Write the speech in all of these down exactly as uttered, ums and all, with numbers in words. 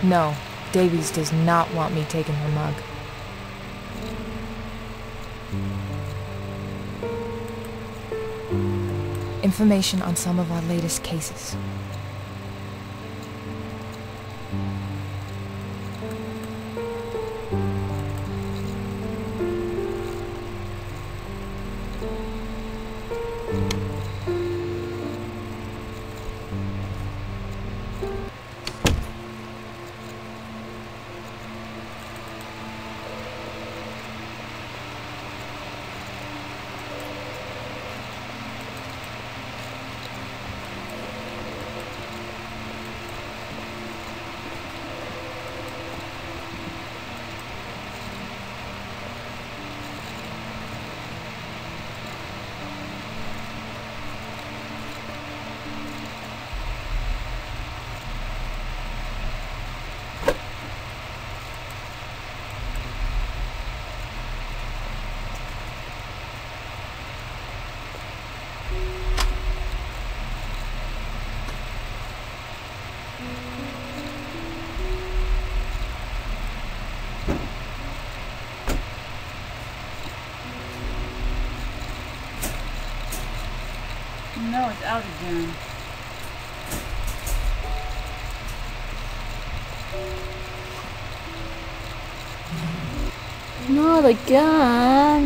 No, Davies does not want me taking her mug. Information on some of our latest cases. No, it's out again. Not again.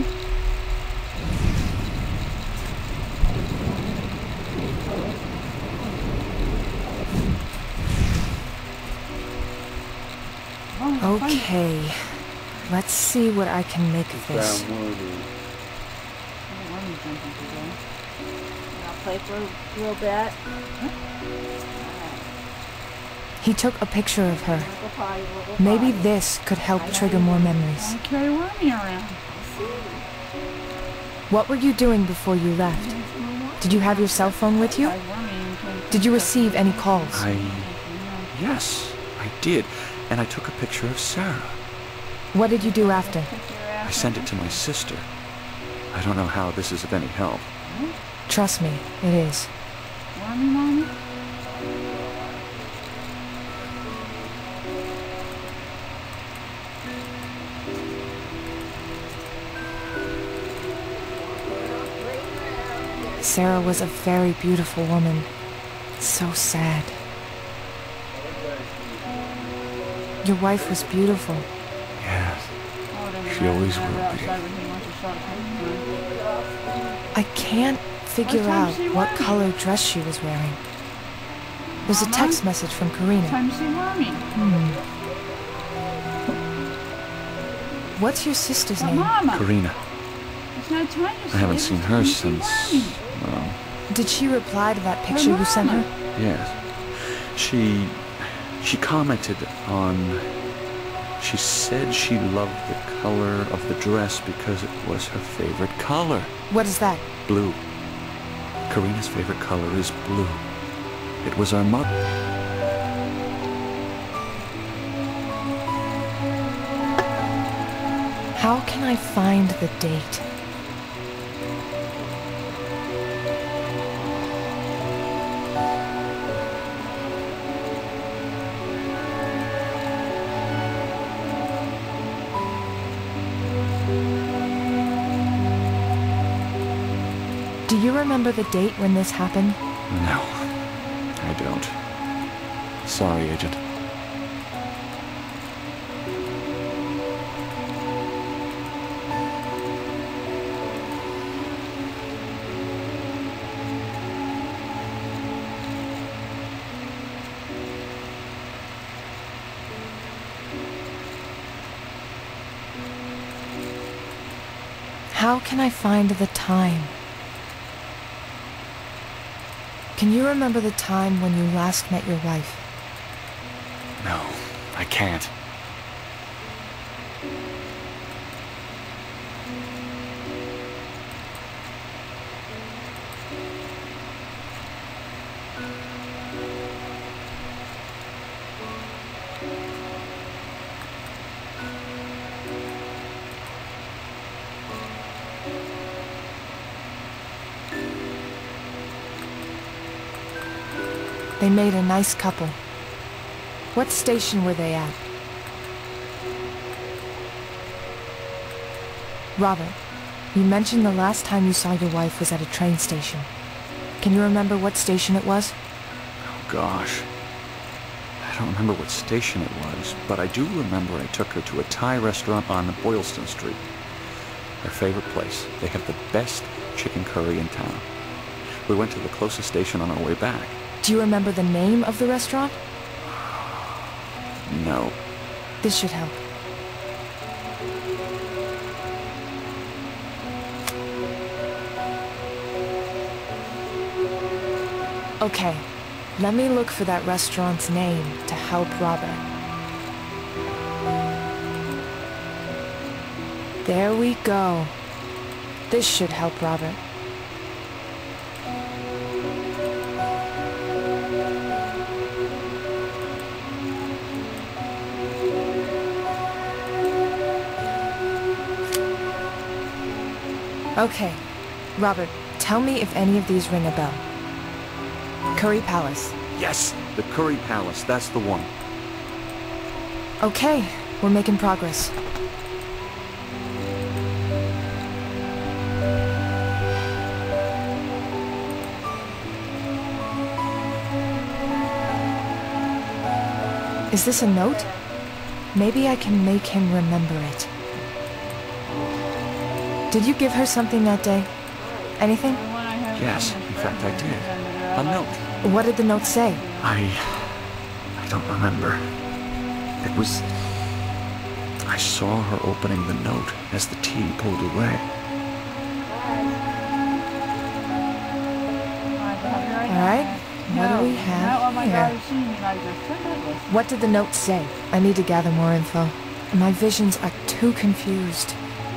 Okay, let's see what I can make of this. Play for a little bit. He took a picture of her. Maybe this could help trigger more memories. Don't carry Wormy around. What were you doing before you left? Did you have your cell phone with you? Did you receive any calls? I... Yes, I did. And I took a picture of Sarah. What did you do after? I sent it to my sister. I don't know how this is of any help. Trust me, it is. Wormy, Mommy? Sarah was a very beautiful woman. So sad. Your wife was beautiful. Yes. She always will be. I can't figure out what color dress she was wearing. There's a text message from Karina. Time to see Wormy. Hmm. What's your sister's But name? Mama, Karina. it's not time to see I haven't it. seen It's her time to see since... Wormy. Well, Did she reply to that picture you sent her? yes. She... She commented on... She said she loved the color of the dress because it was her favorite color. What is that? Blue. Karina's favorite color is blue. It was our mother. How can I find the date? Do you remember the date when this happened? No, I don't. Sorry, Agent. How can I find the time? Can you remember the time when you last met your wife? No, I can't. They made a nice couple. What station were they at? Robert, you mentioned the last time you saw your wife was at a train station. Can you remember what station it was? Oh, gosh. I don't remember what station it was, but I do remember I took her to a Thai restaurant on Boylston Street. Her favorite place. They have the best chicken curry in town. We went to the closest station on our way back. Do you remember the name of the restaurant? No. This should help. Okay, let me look for that restaurant's name to help Robert. There we go. This should help Robert. Okay, Robert, tell me if any of these ring a bell. Curry Palace. Yes, the Curry Palace. That's the one. Okay, we're making progress. Is this a note? Maybe I can make him remember it. Did you give her something that day? Anything? Yes, in fact I did. A note. What did the note say? I... I don't remember. It was... I saw her opening the note as the tea pulled away. Alright, what do we have here? What did the note say? I need to gather more info. My visions are too confused.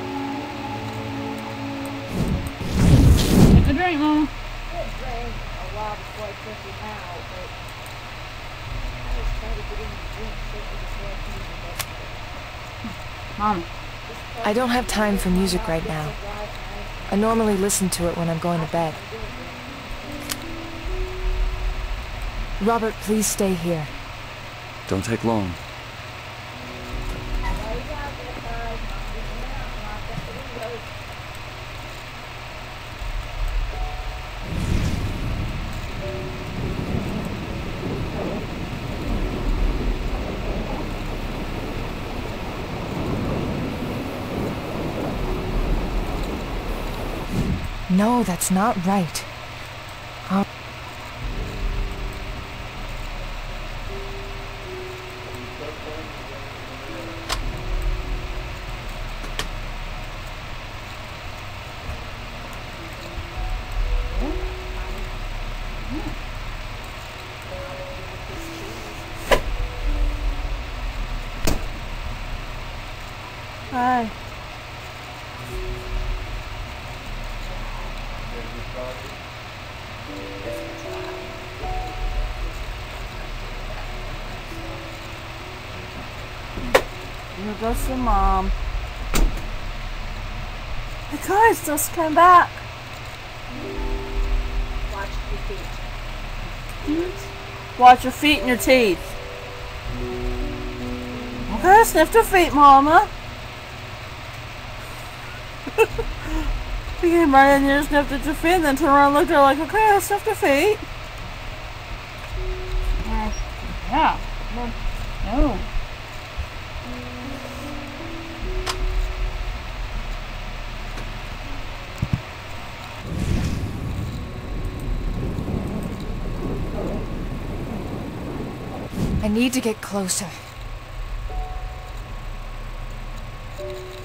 Take a drink, Mama. It rained a while before I took him out, but I was trying to get him to drink so it was more easy. Mom. I don't have time for music right now. I normally listen to it when I'm going to bed. Robert, please stay here. Don't take long. No, that's not right. Uh, Hi. Here goes your mom. The car just came back. Watch your feet. Watch your feet and your teeth. Okay, sniff your feet, Mama. He came right in here, sniffed at your feet, and then turned around and looked at her like, okay, I sniffed your feet. Uh, yeah. No. I need to get closer.